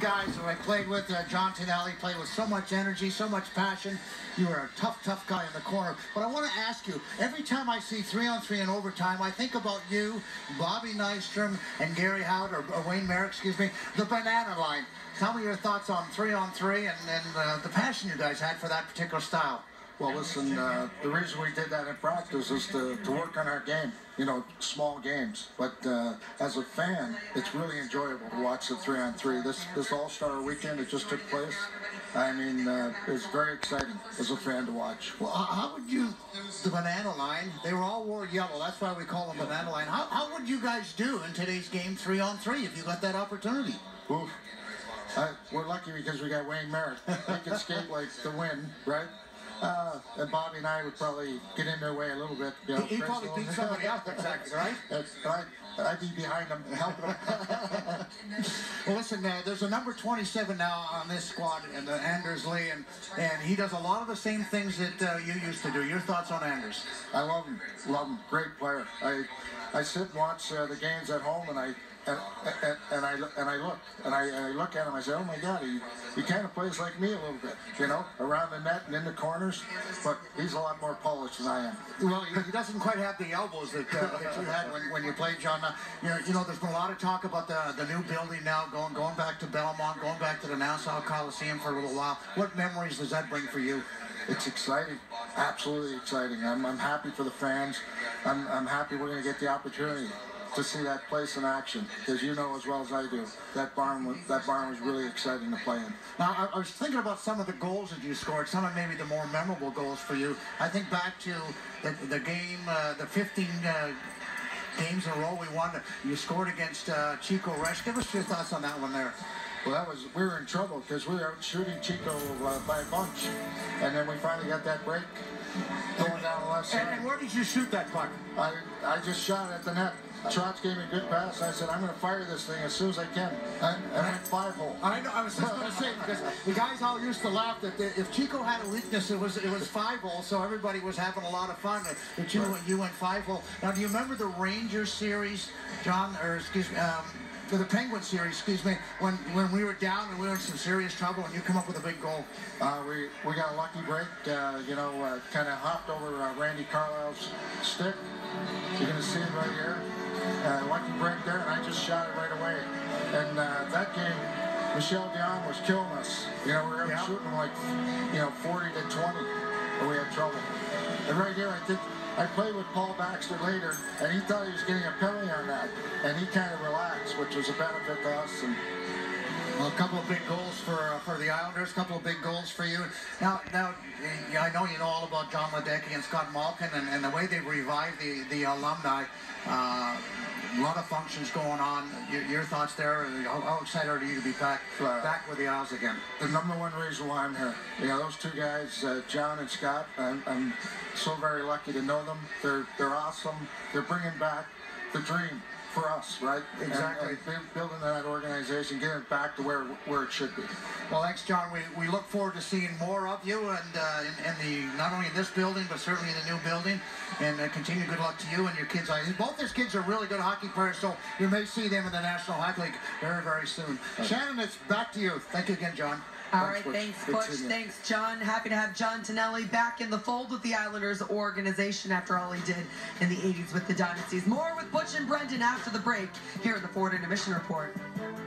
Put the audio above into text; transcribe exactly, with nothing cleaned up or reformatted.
guys who I played with. Uh, John Tonelli played with so much energy, so much passion. You were a tough, tough guy in the corner. But I want to ask you, every time I see three on three in overtime, I think about you, Bobby Nystrom, and Gary Howard, or, or Wayne Merrick, excuse me, the banana line. Tell me your thoughts on three on three and, and uh, the passion you guys had for that particular style. Well, listen, uh, the reason we did that in practice is to, to work on our game, you know, small games. But uh, as a fan, it's really enjoyable to watch the three on three. This this All-Star weekend that just took place, I mean, uh, it was very exciting as a fan to watch. Well, how would you, the banana line, they were all wore yellow. That's why we call them banana line. How, how would you guys do in today's game three on three if you got that opportunity? Oof. I, we're lucky because we got Wayne Merrick. He can skate like the wind, right? Uh, and Bobby and I would probably get in their way a little bit. You know, he probably beat somebody else, exactly, right? I'd, I'd be behind them, helping them. Well, listen, uh, there's a number twenty-seven now on this squad, and uh, Anders Lee, and, and he does a lot of the same things that uh, you used to do. Your thoughts on Anders? I love him, love him, great player. I I sit and watch uh, the games at home, and I and and, and I and I look and I, and I look at him. I say, oh my God, he he kind of plays like me a little bit, you know, around the net and in the corners. But he's a lot more polished than I am. Well, he doesn't quite have the elbows that, uh, that you had when, when you played, John. Uh, you know, you know, there's been a lot of talk about the the new building now, going going back to Belmont, going back to the Nassau Coliseum for a little while. What memories does that bring for you? It's exciting, absolutely exciting. I'm I'm happy for the fans. I'm I'm happy we're going to get the opportunity to see that place in action, because you know as well as I do, that barn was, that barn was really exciting to play in. Now, I, I was thinking about some of the goals that you scored, some of maybe the more memorable goals for you. I think back to the, the game, uh, the fifteen uh, games in a row we won. You scored against uh, Chico Resch. Give us your thoughts on that one there. Well, that was, we were in trouble because we were out shooting Chico uh, by a bunch, and then we finally got that break going down the left side. And, and where did you shoot that puck? I, I just shot at the net. Trotz gave me a good pass. I said, I'm going to fire this thing as soon as I can. And I went five hole. I know. I was just going to say, because the guys all used to laugh that the, if Chico had a weakness, it was it was five hole. So everybody was having a lot of fun. That you right. you went five hole. Now, do you remember the Rangers series, John? Or excuse me. Um, For the Penguin series, excuse me, when when we were down and we were in some serious trouble, and you come up with a big goal. Uh, we we got a lucky break, uh, you know, uh, kind of hopped over uh, Randy Carlisle's stick. You're gonna see it right here. Uh, lucky break there, and I just shot it right away. And uh, that game, Michel Dion was killing us. You know, we were yeah. shooting like, you know, forty to twenty, and we had trouble. And right here, I think. I played with Paul Baxter later, and he thought he was getting a penalty on that, and he kind of relaxed, which was a benefit to us. And well, a couple of big goals for uh, for the Islanders, a couple of big goals for you. Now, now, I know you know all about John Ledecky and Scott Malkin, and, and the way they revived the the alumni. Uh, a lot of functions going on. Your, your thoughts there? How, how excited are you to be back uh, back with the Isles again? The number one reason why I'm here. You know, those two guys, uh, John and Scott. I'm, I'm so very lucky to know them. They're they're awesome. They're bringing back the dream for us, right? Exactly. And, uh, building that organization, getting it back to where where it should be. Well, thanks, John. We, we look forward to seeing more of you, and uh, in, in the not only in this building, but certainly in the new building. And uh, continue good luck to you and your kids. Both these kids are really good hockey players, so you may see them in the National Hockey League very, very soon. Okay. Shannon, it's back to you. Thank you again, John. All right, thanks, Butch. Thanks, John. Happy to have John Tonelli back in the fold with the Islanders organization after all he did in the eighties with the Dynasties. More with Butch and Brendan after the break here in the Ford Intermission Report.